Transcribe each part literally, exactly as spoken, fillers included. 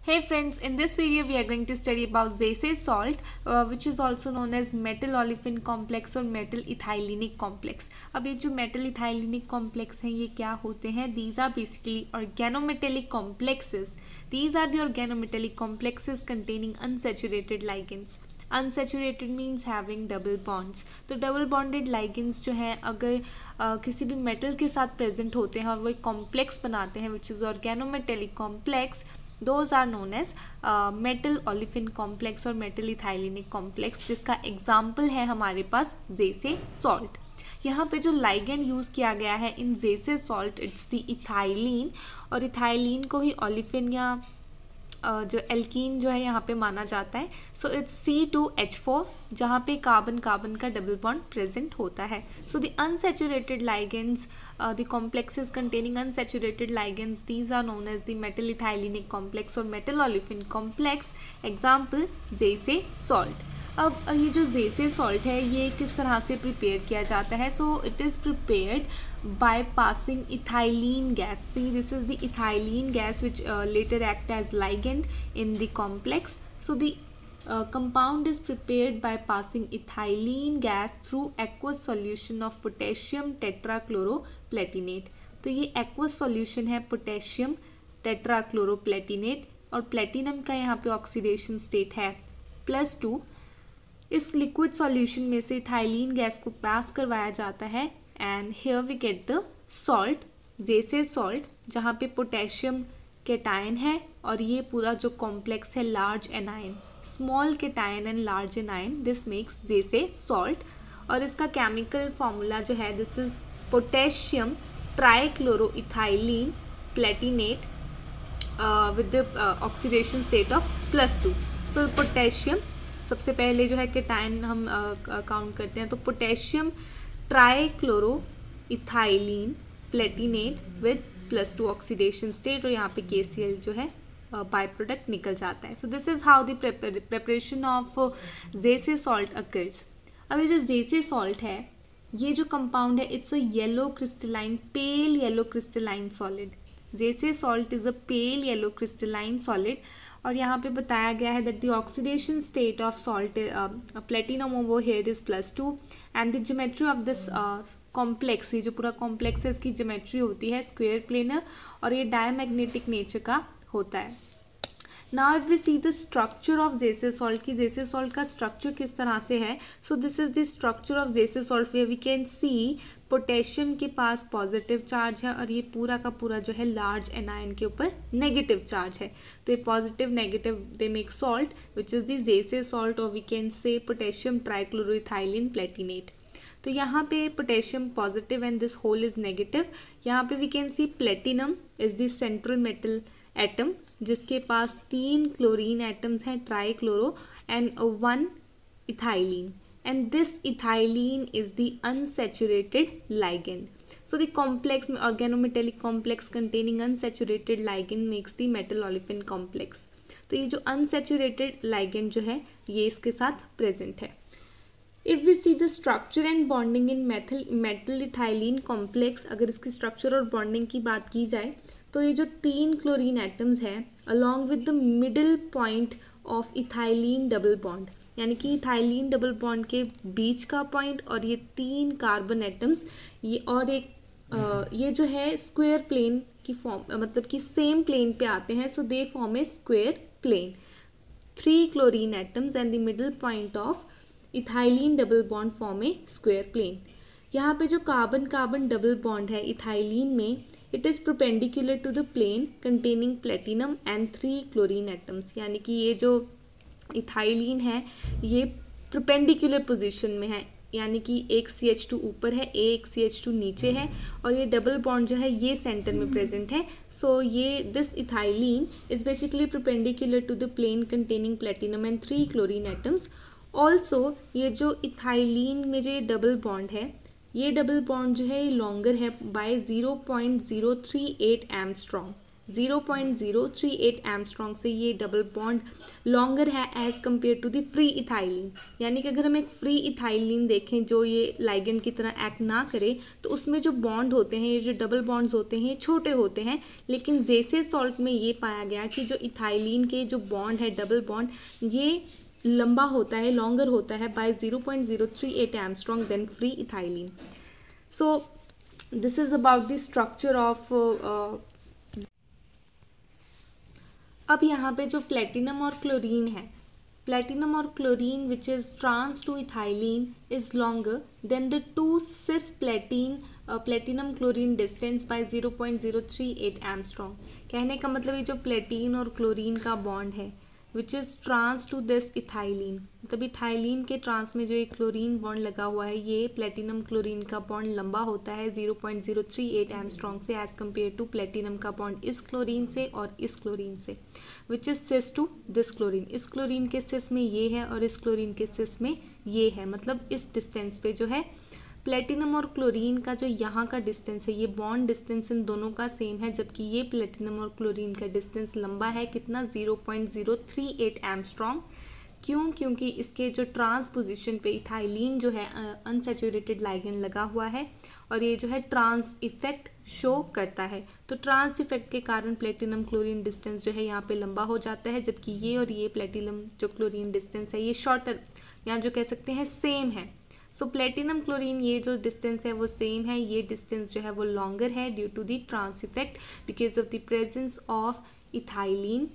Hey friends, in this video we are going to study about Zase salt uh, which is also known as metal olefin complex और metal ethylenic complex. अब ये जो metal ethylenic complex हैं ये क्या होते हैं? These are basically organometallic complexes. These are the organometallic complexes containing unsaturated ligands. Unsaturated means having double bonds. तो डबल बॉन्डेड लाइगेंड्स जो हैं अगर uh, किसी भी मेटल के साथ प्रेजेंट होते हैं और वो एक कॉम्प्लेक्स बनाते हैं which is organometallic complex, those are known as metal olefin complex और मेटल इथाइलिनिक कॉम्प्लेक्स, जिसका एग्जाम्पल है हमारे पास जेसे सॉल्ट. यहाँ पे जो लाइगेंड यूज़ किया गया है इन Zeise salt it's the ethylene, और इथाइलिन को ही ओलिफिन या Uh, जो एल्कीन जो है यहाँ पे माना जाता है. So it's C two H four जहाँ पे कार्बन कार्बन का डबल बॉन्ड प्रेजेंट होता है. So the unsaturated ligands, the complexes containing unsaturated ligands, these are known as the metal ethylenic complex और metal olefin complex. Example Zeise salt. अब ये जो जेसे सॉल्ट है ये किस तरह से प्रिपेयर किया जाता है? So it is prepared by passing ethylene gas. See, this is the ethylene gas which uh, later act as ligand in the complex. So the uh, compound is prepared by passing ethylene gas through aqueous solution of potassium tetrachloroplatinate. तो ये aqueous solution है potassium tetrachloroplatinate और platinum का यहाँ पे oxidation state है plus two. इस liquid solution में से इथाइलिन गैस को पास करवाया जाता है and here we get the salt, Zeise salt, जहाँ पे पोटेशियम केटायन है और ये पूरा जो कॉम्प्लेक्स है large anion, small cation and large anion, this makes Zeise salt. और इसका केमिकल फॉर्मूला जो है this is potassium trichloroethylene platinate with the oxidation state of plus two. So potassium सबसे पहले जो है केटायन हम काउंट uh, करते हैं, तो potassium trichloro ethylene platinate with plus two oxidation state, और यहाँ पे के सी एल जो है बाय uh, प्रोडक्ट निकल जाता है. So this is how the preparation of Zeise salt occurs. अब ये जो जेसे सॉल्ट है ये जो कंपाउंड है it's a yellow crystalline, pale yellow crystalline solid. Zeise salt is a pale yellow crystalline solid. और यहाँ पे बताया गया है that the oxidation state of salt platinum over here is plus two and the geometry of this complex, ये जो पूरा complex है इसकी ज्योमेट्री होती है स्क्वायर प्लेनर और ये डायमैग्नेटिक नेचर का होता है. Now if we see the structure of Zeise salt की जेसे सॉल्ट का स्ट्रक्चर किस तरह से है. So this is the structure of Zeise salt where we can see potassium के पास पॉजिटिव चार्ज है और ये पूरा का पूरा जो है लार्ज एनायन के ऊपर नेगेटिव चार्ज है. तो ये positive negative they make salt which is the Zeise salt, और we can say potassium trichloroethylene platinate. तो यहाँ पे potassium positive and this whole is negative. यहाँ पे we can see platinum is the central metal atom जिसके पास तीन chlorine atoms हैं trichloro and one ethylene, and this ethylene is the unsaturated ligand. So the complex organometallic complex containing unsaturated ligand makes the metal olefin complex. तो ये जो unsaturated ligand जो है ये इसके साथ present है. If we see the structure and bonding in metal metal ethylene complex, अगर इसकी structure और bonding की बात की जाए तो ये जो तीन क्लोरीन एटम्स हैं along with the middle point of ethylene double bond, यानी कि इथाइलिन डबल बॉन्ड के बीच का पॉइंट और ये तीन कार्बन एटम्स ये और एक आ, ये जो है स्क्वायर प्लेन की फॉर्म, मतलब कि सेम प्लेन पे आते हैं. So they form a square plane. Three chlorine atoms and the middle point of ethylene double bond form a square plane. यहाँ पे जो कार्बन कार्बन डबल बॉन्ड है इथाइलिन में it is perpendicular to the plane containing platinum and three chlorine atoms, यानी कि ये जो ethylene है ये परपेंडिकुलर पोजीशन में है, यानी कि एक सी एच टू ऊपर है एक सी एच टू नीचे है और ये डबल बॉन्ड जो है ये सेंटर में प्रेजेंट है. सो so, ये this ethylene is basically perpendicular to the plane containing platinum and three chlorine atoms. Also ये जो इथाइलिन में जो ये डबल बॉन्ड है ये डबल बॉन्ड जो है ये लॉन्गर है by zero point zero three eight angstrom. Zero point zero three eight angstrom से ये डबल बॉन्ड लॉन्गर है as compare to the free ethylene. यानी कि अगर हम एक फ्री इथाइलिन देखें जो ये लाइगेंड की तरह एक्ट ना करे, तो उसमें जो बॉन्ड होते हैं, ये जो डबल बॉन्ड्स होते हैं, ये छोटे होते हैं। लेकिन ज़ेसे सॉल्ट में ये पाया गया कि जो इथाइलिन के जो बॉन्ड है, डबल बॉन्ड, ये लंबा होता है, लॉन्गर होता है by zero point zero three eight angstrom then free ethylene. So this is about the structure of. अब यहाँ पे जो प्लेटिनम और क्लोरीन है, प्लेटिनम और chlorine which is trans to ethylene is longer than the two cis platin platinum chlorine distance by zero point zero three eight angstrom. कहने का मतलब ये जो प्लेटिन और क्लोरीन का बॉन्ड है which is trans to this ethylene, मतलब ethylene के ट्रांस में जो एक क्लोरीन बॉन्ड लगा हुआ है, ये प्लेटिनम क्लोरीन का बॉन्ड लंबा होता है zero point zero three eight angstrom से एज कम्पेयर टू प्लेटिनम का बॉन्ड इस क्लोरीन से और इस क्लोरीन से, which is cis to this chlorine. इस क्लोरीन के सिस में ये है और इस क्लोरीन के सिस में ये है, मतलब इस डिस्टेंस पे जो है प्लेटिनम और क्लोरीन का जो यहाँ का डिस्टेंस है, ये बॉन्ड डिस्टेंस इन दोनों का सेम है, जबकि ये प्लेटिनम और क्लोरीन का डिस्टेंस लंबा है कितना, zero point zero three eight angstrom. क्यों? क्योंकि इसके जो ट्रांस पोजीशन पे इथाइलिन जो है अनसैचुरेटेड लाइगेंड लगा हुआ है और ये जो है ट्रांस इफेक्ट शो करता है। तो ट्रांस इफेक्ट के कारण प्लेटिनम क्लोरीन डिस्टेंस जो है यहाँ पे लंबा हो जाता है, जबकि ये और ये प्लेटिनम जो क्लोरीन डिस्टेंस है ये शॉर्टर, यहाँ जो कह सकते हैं सेम है। सो प्लेटिनम क्लोरीन ये जो डिस्टेंस है वो सेम है, ये डिस्टेंस जो है वो लॉन्गर है due to the trans effect because of the presence of ethylene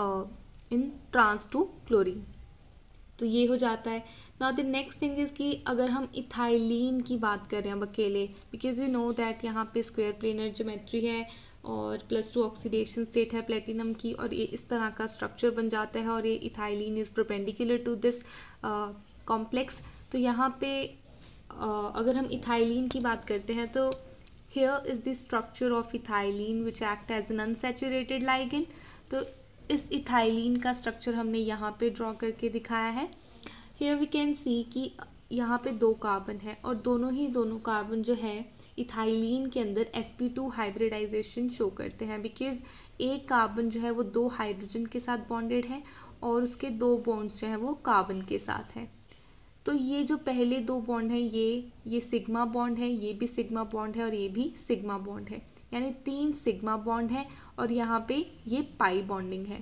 in trans to chlorine. तो ये हो जाता है। Now the next thing is कि अगर हम इथाइलिन की बात करें अब अकेले, बिकॉज वी नो दैट यहाँ पे स्क्वायर प्लेनर ज्योमेट्री है और प्लस टू ऑक्सीडेशन स्टेट है प्लेटिनम की, और ये इस तरह का स्ट्रक्चर बन जाता है और ये ethylene is perpendicular to this complex. तो यहाँ पे uh, अगर हम इथाइलिन की बात करते हैं तो here is the structure of ethylene which act as an unsaturated ligand. तो इस इथाइलिन का स्ट्रक्चर हमने यहाँ पे ड्रॉ करके दिखाया है। हेयर वी कैन सी कि यहाँ पे दो कार्बन है और दोनों ही दोनों कार्बन जो है इथाइलिन के अंदर S P two hybridisation show करते हैं, बिकॉज एक कार्बन जो है वो दो हाइड्रोजन के साथ बॉन्डेड है और उसके दो बॉन्ड्स जो है वो कार्बन के साथ हैं। तो ये जो पहले दो बॉन्ड हैं ये ये सिग्मा बॉन्ड है, ये भी सिग्मा बॉन्ड है और ये भी सिग्मा बॉन्ड है, यानी तीन सिग्मा बॉन्ड है और यहाँ पे ये पाई बॉन्डिंग है,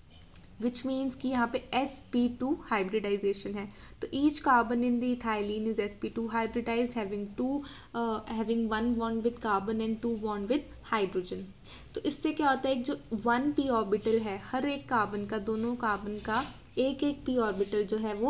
विच मीन्स कि यहाँ पे एस पी टू हाइब्रिडाइजेशन है। तो each carbon in the ethylene is S P two hybridised having two having one bond with carbon and two bond with hydrogen. तो इससे क्या होता है, एक जो वन पी ऑर्बिटल है हर एक कार्बन का, दोनों कार्बन का एक एक पी ऑर्बिटल जो है वो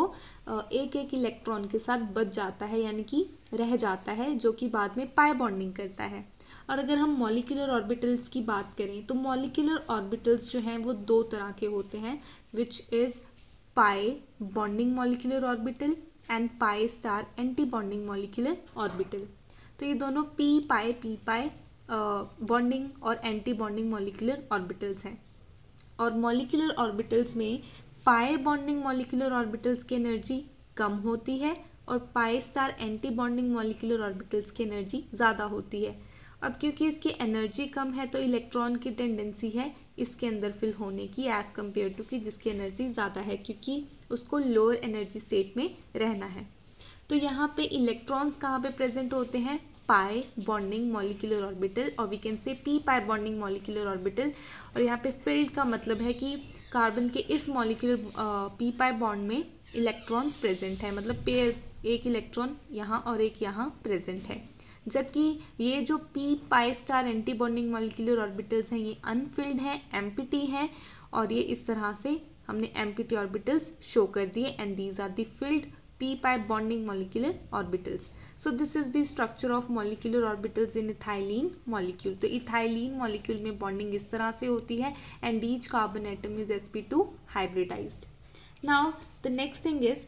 एक एक इलेक्ट्रॉन के साथ बच जाता है, यानी कि रह जाता है, जो कि बाद में पाई बॉन्डिंग करता है। और अगर हम मॉलिक्यूलर ऑर्बिटल्स की बात करें तो मॉलिक्यूलर ऑर्बिटल्स जो हैं वो दो तरह के होते हैं, which is pi bonding molecular orbital and pi star anti bonding molecular orbital. तो ये दोनों P pi P pi bonding और एंटी बॉन्डिंग मॉलिक्यूलर ऑर्बिटल्स हैं। और मॉलिक्यूलर ऑर्बिटल्स में पाई बॉन्डिंग मॉलिक्यूलर ऑर्बिटल्स की एनर्जी कम होती है और pi star anti bonding molecular orbitals की एनर्जी ज़्यादा होती है। अब क्योंकि इसकी एनर्जी कम है तो इलेक्ट्रॉन की टेंडेंसी है इसके अंदर फिल होने की एज़ कम्पेयर टू कि जिसकी एनर्जी ज़्यादा है, क्योंकि उसको लोअर एनर्जी स्टेट में रहना है। तो यहाँ पे इलेक्ट्रॉन्स कहाँ पे प्रेजेंट होते हैं, पाई बॉन्डिंग मॉलिक्यूलर ऑर्बिटल, और we can say P pi bonding molecular orbital. और यहाँ पे फील्ड का मतलब है कि कार्बन के इस मॉलिक्यूलर पी पाई बॉन्ड में इलेक्ट्रॉन्स प्रेजेंट है, मतलब पेयर एक इलेक्ट्रॉन यहाँ और एक यहाँ प्रेजेंट है। जबकि ये जो P pi star anti bonding molecular orbitals हैं ये अनफिल्ड हैं, एम्प्टी हैं, और ये इस तरह से हमने एम्प्टी ऑर्बिटल्स शो कर दिए, and these are the filled p pi bonding molecular orbitals. So this is the structure of molecular orbitals in ethylene molecule. तो ethylene molecule में bonding इस तरह से होती है and each carbon atom is s p two hybridized. Now the next thing is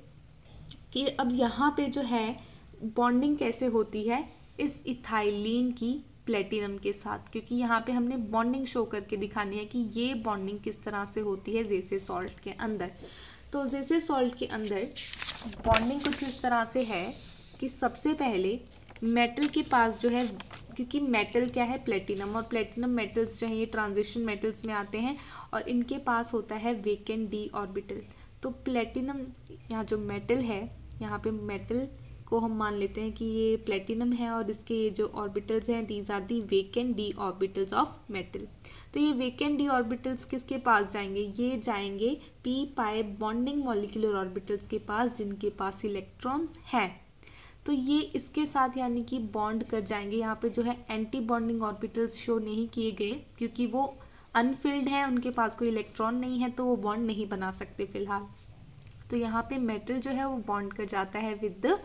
कि अब यहाँ पे जो है bonding कैसे होती है इस इथाइलिन की प्लेटिनम के साथ, क्योंकि यहाँ पे हमने बॉन्डिंग शो करके दिखानी है कि ये बॉन्डिंग किस तरह से होती है ज़ेसे सॉल्ट के अंदर। तो ज़ेसे सॉल्ट के अंदर बॉन्डिंग कुछ इस तरह से है कि सबसे पहले मेटल के पास जो है क्योंकि मेटल क्या है, प्लेटिनम, और प्लेटिनम मेटल्स जो हैं ये ट्रांजिशन मेटल्स में आते हैं और इनके पास होता है वेकेंट डी ऑर्बिटल। तो प्लेटिनम यहाँ जो मेटल है, यहाँ पे मेटल को हम मान लेते हैं कि ये प्लेटिनम है और इसके ये जो ऑर्बिटल्स हैं these are the vacant D orbitals of metal. तो ये वेकेंट डी ऑर्बिटल्स किसके पास जाएंगे, ये जाएंगे P pi bonding molecular orbitals के पास जिनके पास इलेक्ट्रॉन्स हैं। तो ये इसके साथ यानी कि बॉन्ड कर जाएंगे। यहाँ पे जो है एंटी बॉन्डिंग ऑर्बिटल्स शो नहीं किए गए क्योंकि वो अनफिल्ड हैं, उनके पास कोई इलेक्ट्रॉन नहीं है तो वो बॉन्ड नहीं बना सकते फिलहाल। तो यहाँ पे मेटल जो है वो बॉन्ड कर जाता है with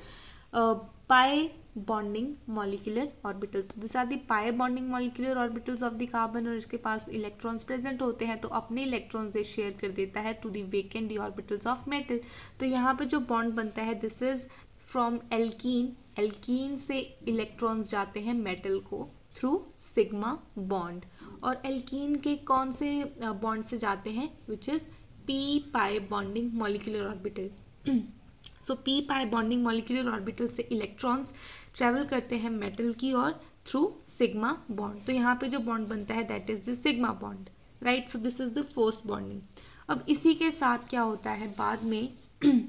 pi bonding molecular orbital. तो this are the pi bonding molecular orbitals of the carbon, और इसके पास इलेक्ट्रॉन्स प्रेजेंट होते हैं तो अपने इलेक्ट्रॉन्स ये शेयर कर देता है to the vacant D orbitals of metal. तो यहाँ पे जो बॉन्ड बनता है this is from alkene. Alkene से इलेक्ट्रॉन्स जाते हैं मेटल को थ्रू सिग्मा बॉन्ड, और एल्कीन के कौन से बॉन्ड से जाते हैं, which is P pi bonding molecular orbital. So P pi bonding molecular orbital से इलेक्ट्रॉन्स ट्रेवल करते हैं मेटल की और थ्रू सिग्मा बॉन्ड। तो यहाँ पे जो बॉन्ड बनता है that is the sigma bond, right. So this is the first bonding. अब इसी के साथ क्या होता है, बाद में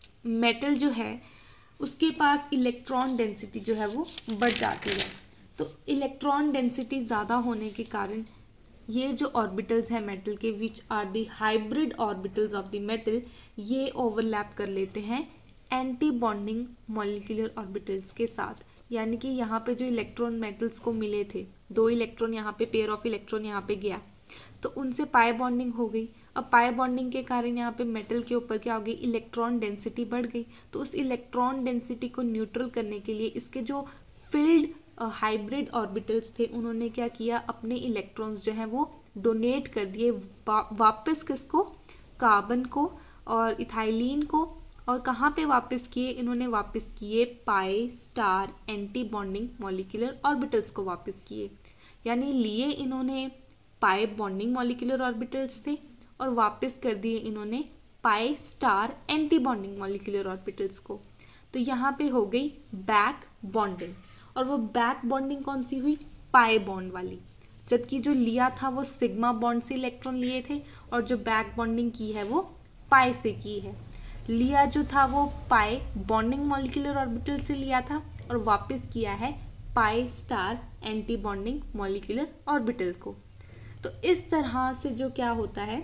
मेटल जो है उसके पास इलेक्ट्रॉन डेंसिटी जो है वो बढ़ जाती है। तो इलेक्ट्रॉन डेंसिटी ज़्यादा होने के कारण ये जो ऑर्बिटल्स हैं मेटल के, which are the hybrid orbitals of the metal, ये ओवरलैप कर लेते हैं एंटी बॉन्डिंग मॉलिक्यूलर ऑर्बिटल्स के साथ। यानी कि यहाँ पे जो इलेक्ट्रॉन मेटल्स को मिले थे, दो इलेक्ट्रॉन यहाँ पे, पेयर ऑफ इलेक्ट्रॉन यहाँ पे गया तो उनसे पाई बॉन्डिंग हो गई। अब पाई बॉन्डिंग के कारण यहाँ पे मेटल के ऊपर क्या हो गई, इलेक्ट्रॉन डेंसिटी बढ़ गई। तो उस इलेक्ट्रॉन डेंसिटी को न्यूट्रल करने के लिए इसके जो फिल्ड हाइब्रिड ऑर्बिटल्स थे उन्होंने क्या किया, अपने इलेक्ट्रॉन्स जो हैं वो डोनेट कर दिए वा, वापस किसको, कार्बन को और इथाइलिन को। और कहाँ पे वापस किए, इन्होंने वापस किए pi star anti bonding molecular orbitals को वापस किए। यानी लिए इन्होंने पाई बॉन्डिंग मॉलिक्यूलर ऑर्बिटल्स थे और वापस कर दिए इन्होंने pi star anti bonding molecular orbitals को। तो यहाँ पे हो गई बैक बॉन्डिंग, और वो बैक बॉन्डिंग कौन सी हुई, पाई बॉन्ड वाली। जबकि जो लिया था वो सिग्मा बॉन्ड से इलेक्ट्रॉन लिए थे और जो बैक बॉन्डिंग की है वो पाई से की है। लिया जो था वो पाई बॉन्डिंग मॉलिक्यूलर ऑर्बिटल से लिया था और वापस किया है pi star anti bonding molecular orbital को। तो इस तरह से जो क्या होता है,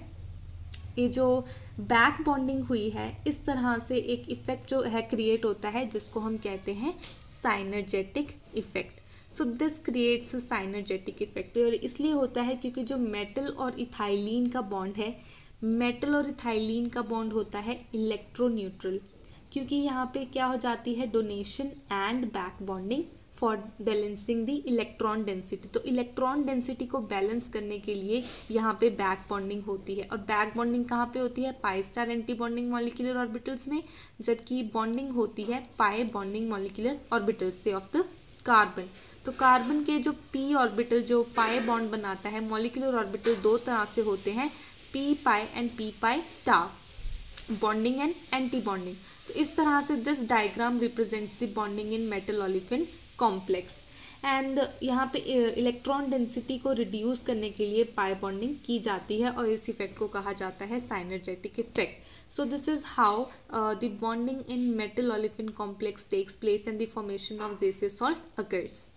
ये जो बैक बॉन्डिंग हुई है इस तरह से एक इफेक्ट जो है क्रिएट होता है जिसको हम कहते हैं synergetic effect. So this creates a synergetic effect. और इसलिए होता है क्योंकि जो मेटल और इथाइलिन का बॉन्ड है, मेटल और इथाइलिन का बॉन्ड होता है इलेक्ट्रोन्यूट्रल, क्योंकि यहाँ पे क्या हो जाती है, donation and back bonding for balancing the electron density. तो इलेक्ट्रॉन डेंसिटी को बैलेंस करने के लिए यहाँ पे बैक बॉन्डिंग होती है। और बैक बॉन्डिंग कहाँ पे होती है, pi star anti bonding molecular orbitals में, जबकि बॉन्डिंग होती है पाई बॉन्डिंग मॉलिक्यूलर ऑर्बिटल्स से ऑफ द कार्बन। तो कार्बन के जो पी ऑर्बिटल जो पाई बॉन्ड बनाता है, मॉलिक्यूलर ऑर्बिटल दो तरह से होते हैं, P pi and P pi star, bonding and anti bonding. तो इस तरह से this diagram represents the bonding in metal olefin complex. And यहाँ पे इलेक्ट्रॉन डेंसिटी को रिड्यूस करने के लिए पाई बॉन्डिंग की जाती है और इस इफेक्ट को कहा जाता है synergetic effect. So this is how the bonding in metal olefin complex takes place and the formation of Zeise's salt occurs.